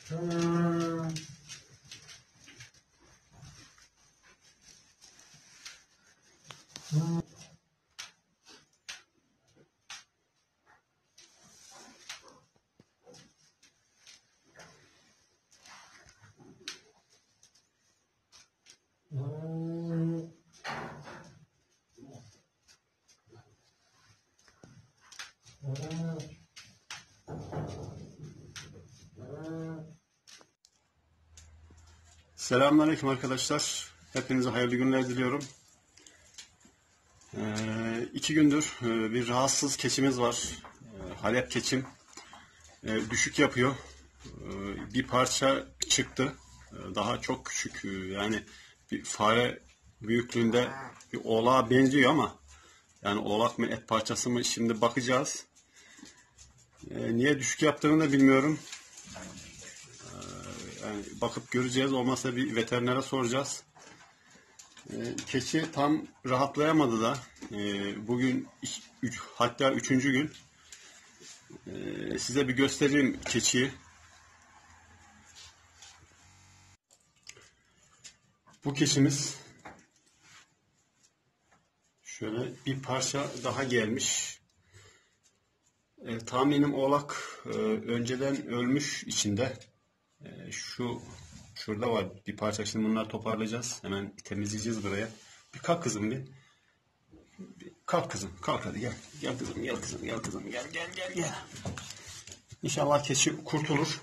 Selamünaleyküm arkadaşlar. Hepinize hayırlı günler diliyorum. 2 gündür bir rahatsız keçimiz var. Halep keçim. Düşük yapıyor. Bir parça çıktı. Daha çok küçük. Yani bir fare büyüklüğünde bir oğlağa benziyor ama yani oğlak mı et parçası mı şimdi bakacağız. Niye düşük yaptığını da bilmiyorum. Yani bakıp göreceğiz. Olmazsa bir veterinere soracağız. Keçi tam rahatlayamadı da. Bugün hatta 3. gün. Size bir göstereyim keçiyi. Bu keçimiz şöyle bir parça daha gelmiş. Tahminim oğlak önceden ölmüş içinde. Şurada var bir parça. Şimdi bunları toparlayacağız. Hemen temizleyeceğiz buraya. Bir kalk kızım bir. Kalk kızım. Kalk hadi gel. Gel kızım. Gel kızım. Gel kızım. Gel. İnşallah keçi kurtulur.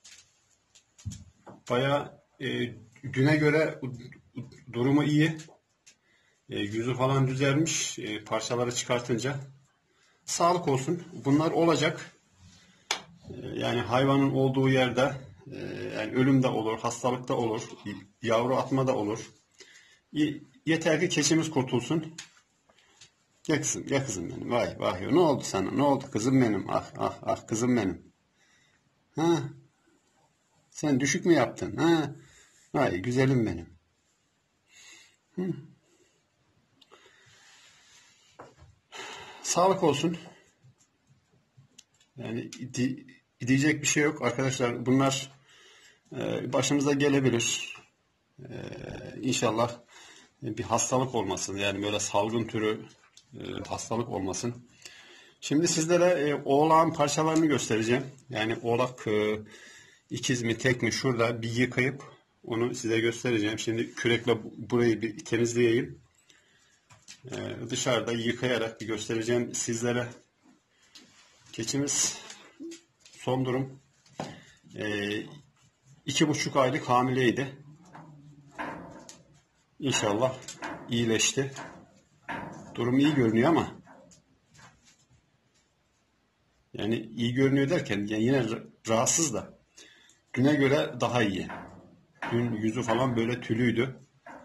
Bayağı düne göre durumu iyi. Yüzü falan düzelmiş. Parçaları çıkartınca. Sağlık olsun. Bunlar olacak. Yani hayvanın olduğu yerde yani ölüm de olur, hastalık da olur, yavru atma da olur. Yeter ki keçimiz kurtulsun. Gel kızım benim. Vay. Ne oldu sana? Ne oldu kızım benim? Ah kızım benim. Ha? Sen düşük mü yaptın? Ha? Vay güzelim benim. Hı. Sağlık olsun. Yani diyecek bir şey yok arkadaşlar. Bunlar başımıza gelebilir. İnşallah bir hastalık olmasın. Yani böyle salgın türü hastalık olmasın. Şimdi sizlere oğlağın parçalarını göstereceğim. Yani oğlak ikiz mi tek mi şurada bir yıkayıp onu size göstereceğim. Şimdi kürekle burayı bir temizleyeyim. Dışarıda yıkayarak bir göstereceğim sizlere. Keçimiz son durum 2,5 aylık hamileydi. İnşallah iyileşti. Durum iyi görünüyor ama yani iyi görünüyor derken yani yine rahatsız da düne göre daha iyi. Dün yüzü falan böyle tülüydü.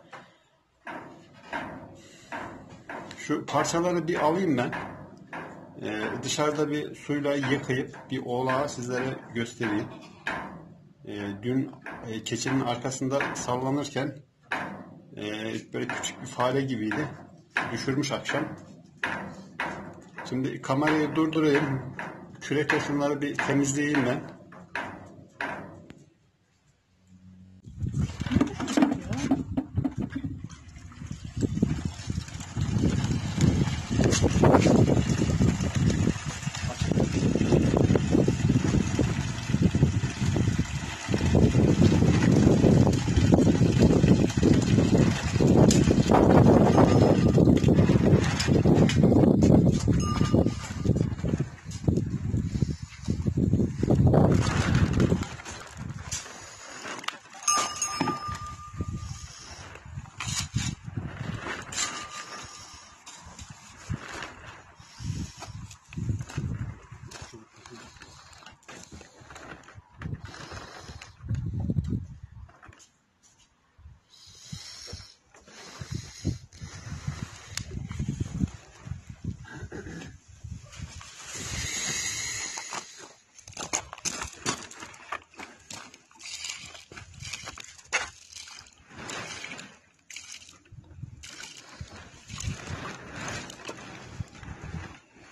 Şu parçaları bir alayım ben. Dışarıda bir suyla yıkayıp bir oğlağı sizlere göstereyim. Dün keçinin arkasında sallanırken böyle küçük bir fare gibiydi. Düşürmüş akşam. Şimdi kamerayı durdurayım. Kürekle şunları bir temizleyeyim ben.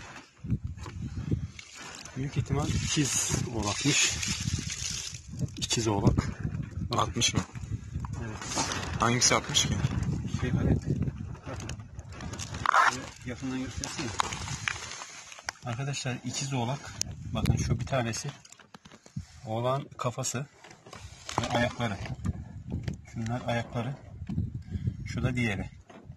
Büyük ihtimal ikiz oğlakmış. ikiz oğlak. 60 mı? Evet. Hangisi 60 ki? Evet. Yakından göstersene. Arkadaşlar ikiz oğlak. Bakın şu bir tanesi. Oğlan kafası ve ayakları. Şunlar ayakları. Şu da diğeri.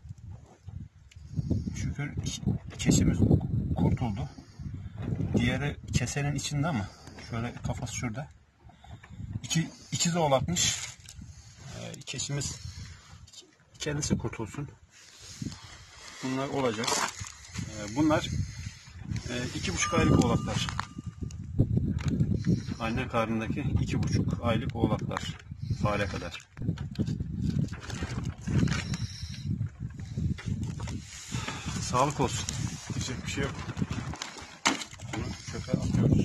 Şükür keçimiz kurtuldu. Diğeri kesenin içinde ama şöyle kafası şurada. İkiz oğlakmış. Keçimiz kendisi kurtulsun. Bunlar olacak. Bunlar 2,5 aylık oğlaklar. Anne karnındaki 2,5 aylık oğlaklar. Fare kadar. Sağlık olsun. Diyecek bir şey yok. Bunu çöpe atıyoruz.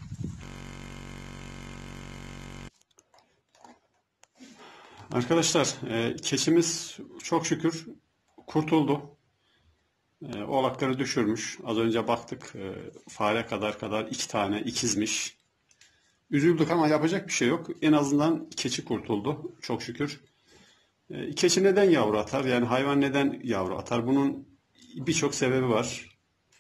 Arkadaşlar keçimiz çok şükür kurtuldu. Oğlakları düşürmüş. Az önce baktık fare kadar 2 tane ikizmiş. Üzüldük ama yapacak bir şey yok. En azından keçi kurtuldu. Çok şükür. Keçi neden yavru atar? Yani hayvan neden yavru atar? Bunun birçok sebebi var.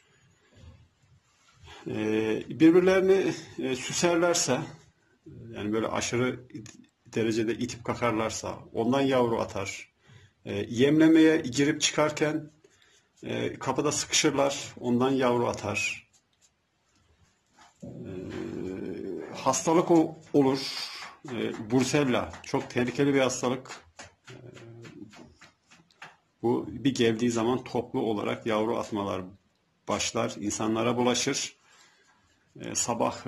Birbirlerini süserlerse, yani böyle aşırı derecede itip kakarlarsa ondan yavru atar. Yemlemeye girip çıkarken kapıda sıkışırlar, ondan yavru atar. Hastalık olur. Bursella çok tehlikeli bir hastalık. Bu bir geldiği zaman toplu olarak yavru atmalar başlar, insanlara bulaşır. Sabah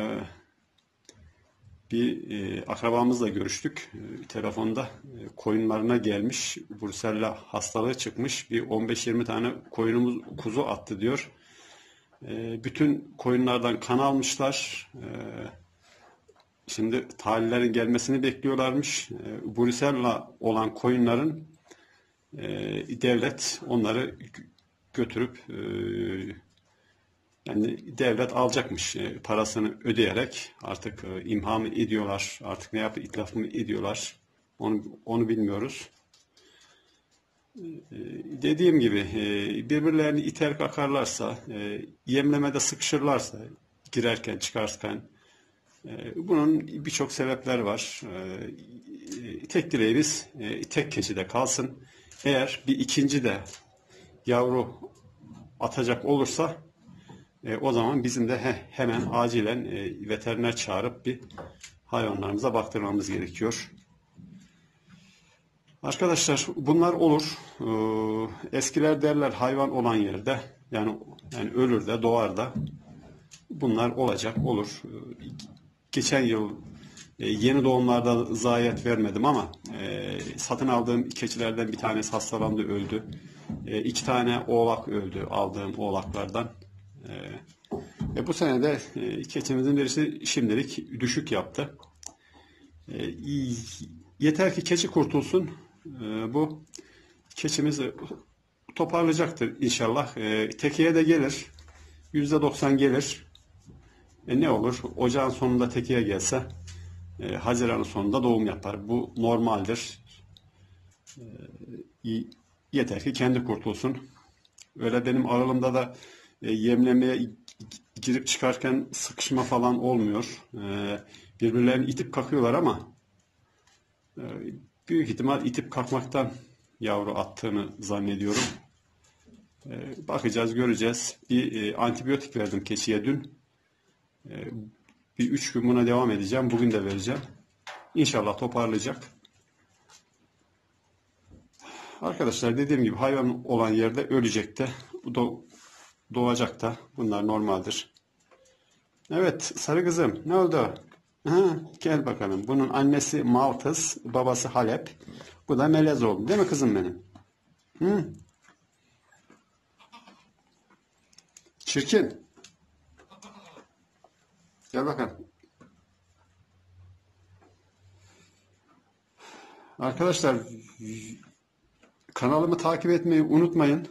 bir akrabamızla görüştük. Telefonda koyunlarına gelmiş. Bursella hastalığı çıkmış. Bir 15-20 tane koyunumuz kuzu attı diyor. Bütün koyunlardan kan almışlar. Şimdi talihlerin gelmesini bekliyorlarmış. Bursella olan koyunların devlet onları götürüp yani devlet alacakmış parasını ödeyerek artık imha mı ediyorlar, artık ne yapıp itlaf mı ediyorlar onu bilmiyoruz. Dediğim gibi birbirlerini iter kakarlarsa, yemlemede sıkışırlarsa girerken çıkarken bunun birçok sebepler var. Tek dileğimiz tek keçide kalsın. Eğer bir ikinci de yavru atacak olursa o zaman bizim de hemen acilen veteriner çağırıp bir hayvanlarımıza baktırmamız gerekiyor. Arkadaşlar bunlar olur. Eskiler derler hayvan olan yerde yani ölür de doğar da bunlar olacak olur. Geçen yıl yeni doğumlarda zayiat vermedim ama satın aldığım keçilerden bir tanesi hastalandı, öldü. 2 tane oğlak öldü aldığım oğlaklardan. Bu sene de keçimizin birisi şimdilik düşük yaptı. Yeter ki keçi kurtulsun. Bu keçimiz toparlayacaktır inşallah. Tekeye de gelir. %90 gelir. Ne olur? Ocağın sonunda tekeye gelse Haziran'ın sonunda doğum yapar. Bu normaldir. Yeter ki kendi kurtulsun. Öyle benim aralığımda da yemlemeye girip çıkarken sıkışma falan olmuyor. Birbirlerini itip kakıyorlar ama büyük ihtimal itip kakmaktan yavru attığını zannediyorum. Bakacağız, göreceğiz. Bir antibiyotik verdim keçiye dün. Bir 3 gün buna devam edeceğim. Bugün de vereceğim. İnşallah toparlayacak. Arkadaşlar dediğim gibi hayvan olan yerde ölecek de doğacak da bunlar normaldir. Evet sarı kızım ne oldu? Ha, gel bakalım. Bunun annesi Maltız, babası Halep. Bu da melez oğlum. Değil mi kızım benim? Hı? Çirkin. Gel bakalım. Arkadaşlar kanalımı takip etmeyi unutmayın.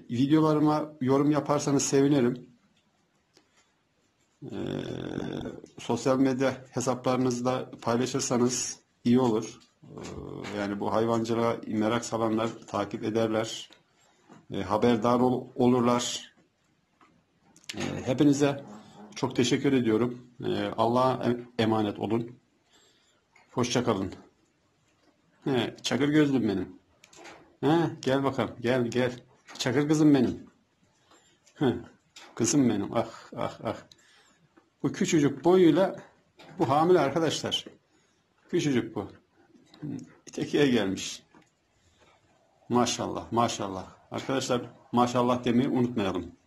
Videolarıma yorum yaparsanız sevinirim. sosyal medya hesaplarınızda paylaşırsanız iyi olur. Yani bu hayvancılığa merak salanlar takip ederler. Haberdar olurlar. Hepinize çok teşekkür ediyorum. Allah'a emanet olun. Hoşça kalın. Çakır gözlüm benim. Gel bakalım. Gel gel. Çakır kızım benim. Kızım benim. Ah ah ah. Bu küçücük boyuyla bu hamile arkadaşlar. Küçücük bu. İtekiye gelmiş. Maşallah maşallah. Arkadaşlar maşallah demeyi unutmayalım.